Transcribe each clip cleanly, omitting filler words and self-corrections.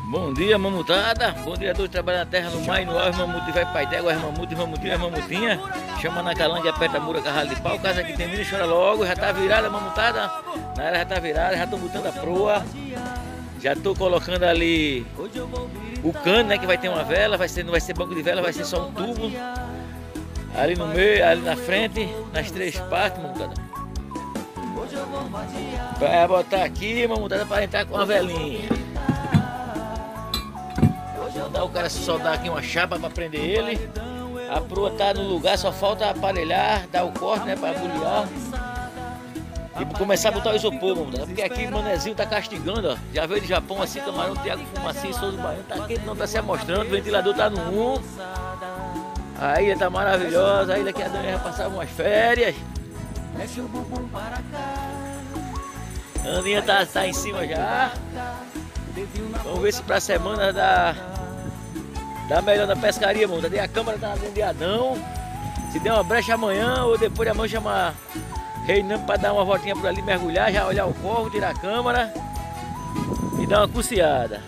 Bom dia, mamutada. Bom dia, dois trabalhando na terra, no mar e no ar. Os mamutos vai pra ideia, os mamutos, mamutinha, mamutinha. Chama na calangue, aperta a mura, carralo de pau. Casa que tem menino, chora logo. Já tá virada, mamutada. Na área já tá virada, já tô botando a proa. Já tô colocando ali o cano, né? Que vai ter uma vela. Não vai ser banco de vela, vai ser só um tubo. Ali no meio, ali na frente, nas três partes, mamutada. Pra botar aqui, mamutada, para entrar com a velinha. Mandar o cara soldar aqui uma chapa para prender ele. A proa tá no lugar, só falta aparelhar, dar o corte, né, para agulhar. E começar a botar o isopor, mamutada. Porque aqui o manezinho tá castigando, ó. Já veio de Japão assim, camarão, Thiago Fumacinho, Souza do Baiano, tá quente, não tá se amostrando, o ventilador tá no 1. A ilha tá maravilhosa, a ilha que a Dani vai passar umas férias. A Aninha tá em cima já. Vamos ver se pra semana dá melhor na pescaria, mano. A câmara tá dentro de Adão. Se der uma brecha amanhã ou depois de amanhã, chamar Reinando pra dar uma voltinha por ali, mergulhar, já olhar o corvo, tirar a câmara e dar uma cuciada.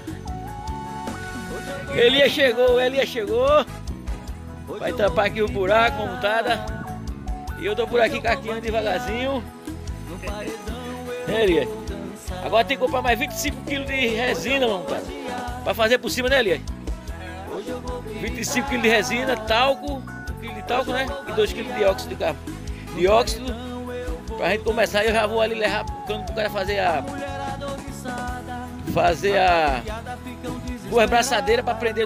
Elias chegou. Vai tampar aqui o buraco, mamutada. E eu tô por aqui caqueando devagarzinho. Elias. Agora tem que comprar mais 25 kg de resina, mamutada. Pra fazer por cima, né, Elias? 25 kg de resina, talco, 1 kg de talco, né? E 2 kg de óxido de carbono. Dióxido. Pra gente começar, eu já vou ali levar o cano pro cara fazer duas braçadeiras pra prender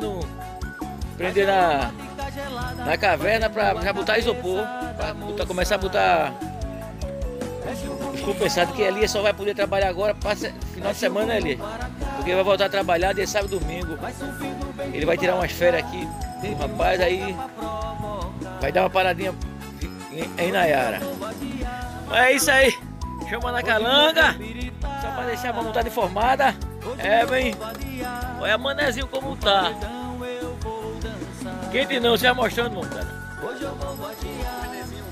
na caverna, pra já botar isopor, pra começar a botar os compensados, que ali só vai poder trabalhar agora para final de semana, né, Elias? Porque vai voltar a trabalhar de sábado e domingo. Ele vai tirar umas férias aqui, rapaz, aí vai dar uma paradinha em Nayara. Mas é isso aí, chama na calanga, só para deixar a mamutada informada. É, bem, olha a manezinho como tá. Quente não, você vai mostrando, mamutada.